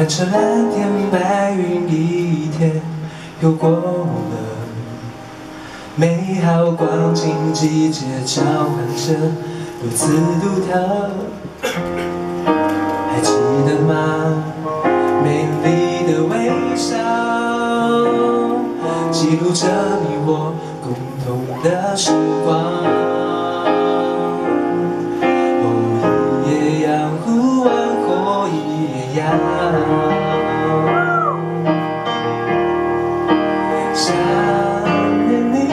看着蓝天白云，一天又过了。美好光景，季节交换着如此独特。还记得吗？美丽的微笑，记录着你我共同的时光。哦，一夜阳忽晚后一夜阳，想念你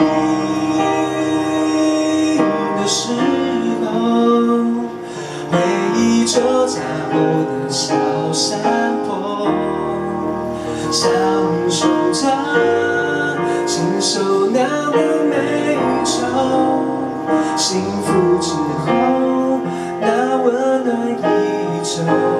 的时候，回忆着家后的小山坡，享受着亲手酿的美酒，幸福之后那温暖依旧，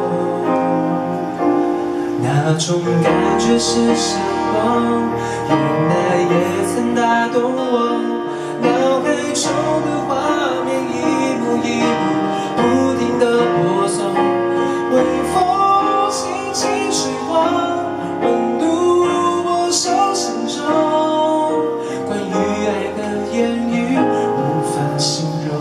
那种感觉是什么？原来也曾打动我，脑海中的画面一幕一幕不停地播送，微风轻轻吹过，温度我手心中，关于爱的言语无法形容。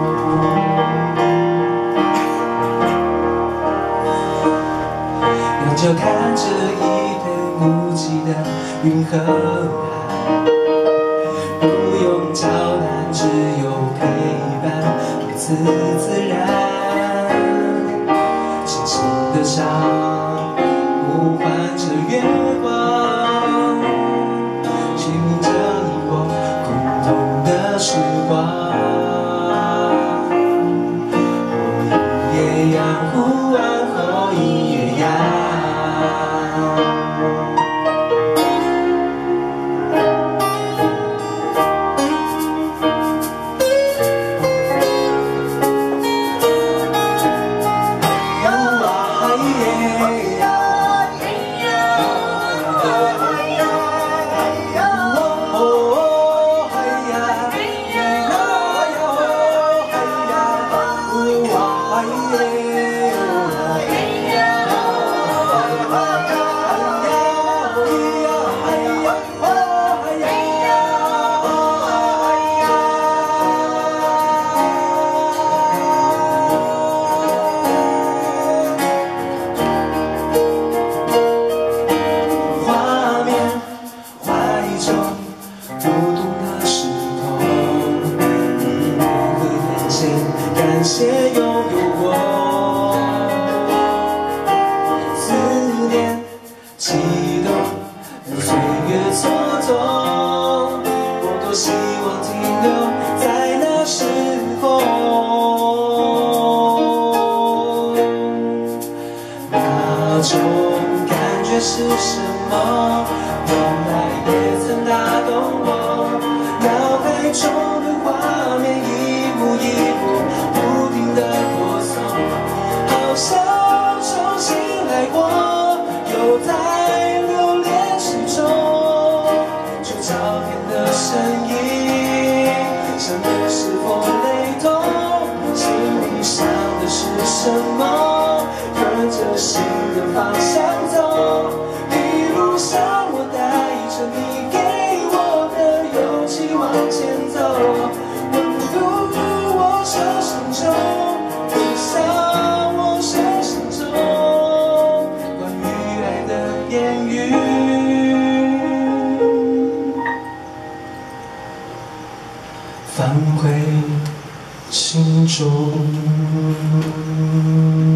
仰着看着一片无际的云和海，不用交谈，只有陪伴，如此自然。轻轻地笑，呼唤着月光，记录着你我共同的时光。哦，一夜阳忽晚后一夜阳。感谢拥有我，思念悸动，让岁月蹉跎。我多希望停留在那时候，那种感觉是什么？原来也曾打动我，脑海中的画面一幕一幕不停地播送，好像重新来过，又在留恋之中。旧照片的身影，想念是否雷同？心里想的是什么？跟着心的方向走，一路上我带着你给我的勇气往前走。温度我手心中，微笑我手心中，关于爱的言语放回心中。